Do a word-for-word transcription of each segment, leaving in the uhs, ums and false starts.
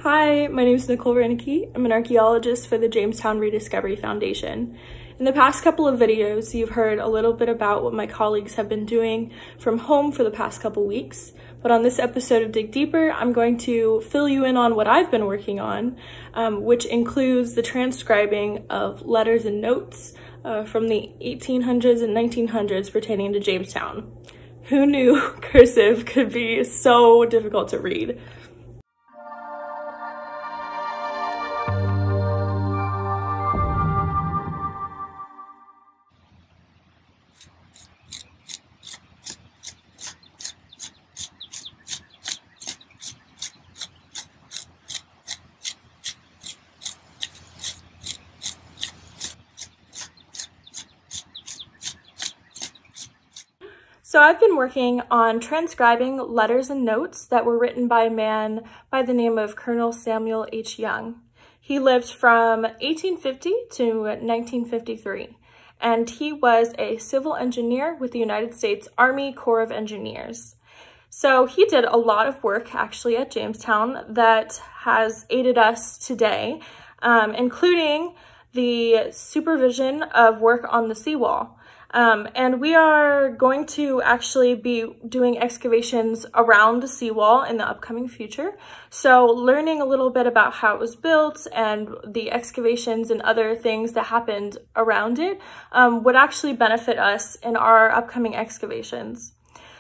Hi, my name is Nicole Renicky. I'm an archaeologist for the Jamestown Rediscovery Foundation. In the past couple of videos, you've heard a little bit about what my colleagues have been doing from home for the past couple weeks. But on this episode of Dig Deeper, I'm going to fill you in on what I've been working on, um, which includes the transcribing of letters and notes uh, from the eighteen hundreds and nineteen hundreds pertaining to Jamestown. Who knew cursive could be so difficult to read? So I've been working on transcribing letters and notes that were written by a man by the name of Colonel Samuel H. Yonge. He lived from eighteen fifty to nineteen fifty-three, and he was a civil engineer with the United States Army Corps of Engineers. So he did a lot of work actually at Jamestown that has aided us today, um, including the supervision of work on the seawall. Um, and we are going to actually be doing excavations around the seawall in the upcoming future. So learning a little bit about how it was built and the excavations and other things that happened around it um, would actually benefit us in our upcoming excavations.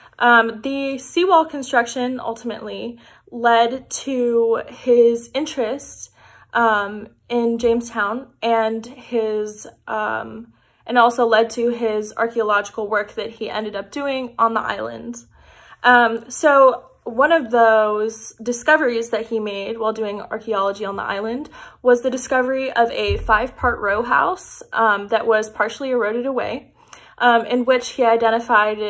Um, the seawall construction ultimately led to his interest um, in Jamestown and his um, and also led to his archaeological work that he ended up doing on the island. Um, so one of those discoveries that he made while doing archaeology on the island was the discovery of a five-part row house um, that was partially eroded away, um, in which he identified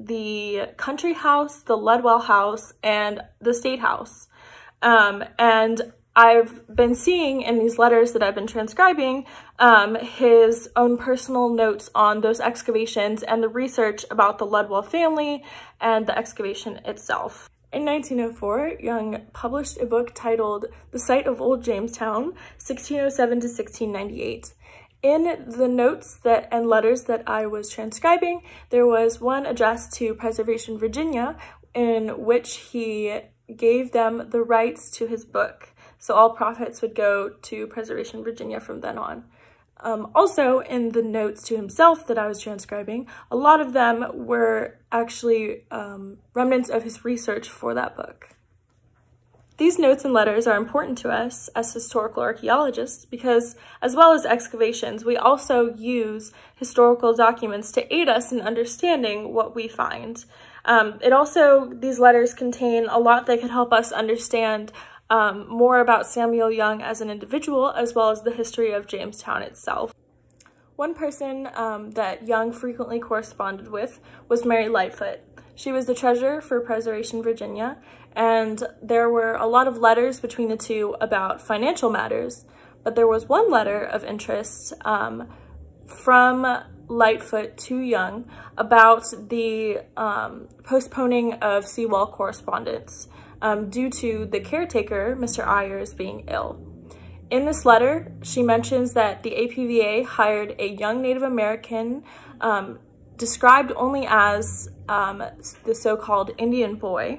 the country house, the Ledwell house, and the state house. Um, and I've been seeing in these letters that I've been transcribing um, his own personal notes on those excavations and the research about the Ledwell family and the excavation itself. In nineteen oh four, Yonge published a book titled The Site of Old Jamestown, sixteen oh seven to sixteen ninety-eight. In the notes that and letters that I was transcribing, there was one addressed to Preservation Virginia in which he gave them the rights to his book. So all profits would go to Preservation Virginia from then on. Um, also, in the notes to himself that I was transcribing, a lot of them were actually um, remnants of his research for that book. These notes and letters are important to us as historical archaeologists because, as well as excavations, we also use historical documents to aid us in understanding what we find. Um, it also, these letters contain a lot that could help us understand Um, more about Samuel Yonge as an individual, as well as the history of Jamestown itself. One person um, that Yonge frequently corresponded with was Mary Lightfoot. She was the treasurer for Preservation Virginia, and there were a lot of letters between the two about financial matters, but there was one letter of interest um, from Lightfoot to Yonge about the um, postponing of seawall correspondence Um, due to the caretaker, Mister Ayers, being ill. In this letter, she mentions that the A P V A hired a young Native American, um, described only as um, the so-called Indian boy,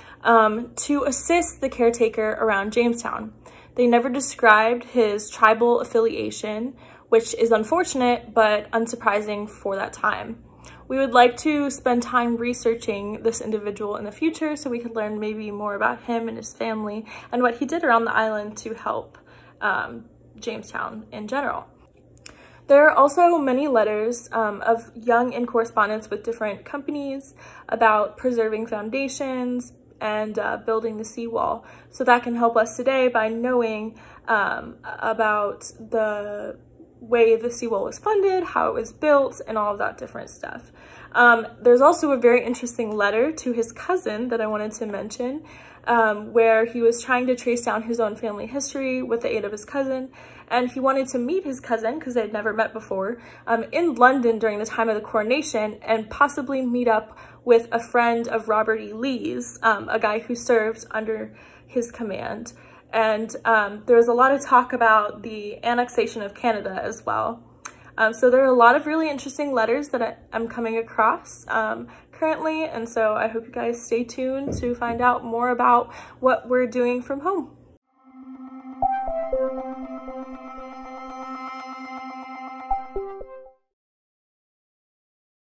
um, to assist the caretaker around Jamestown. They never described his tribal affiliation, which is unfortunate but unsurprising for that time. We would like to spend time researching this individual in the future so we could learn maybe more about him and his family and what he did around the island to help um, Jamestown in general. There are also many letters um, of Yonge in correspondence with different companies about preserving foundations and uh, building the seawall. So that can help us today by knowing um, about the way the seawall was funded, how it was built, and all of that different stuff. Um, there's also a very interesting letter to his cousin that I wanted to mention, um, where he was trying to trace down his own family history with the aid of his cousin, and he wanted to meet his cousin, because they'd never met before, um, in London during the time of the coronation, and possibly meet up with a friend of Robert E. Lee's, um, a guy who served under his command. And um, there was a lot of talk about the annexation of Canada as well. Um, so there are a lot of really interesting letters that I, I'm coming across um, currently, and so I hope you guys stay tuned to find out more about what we're doing from home.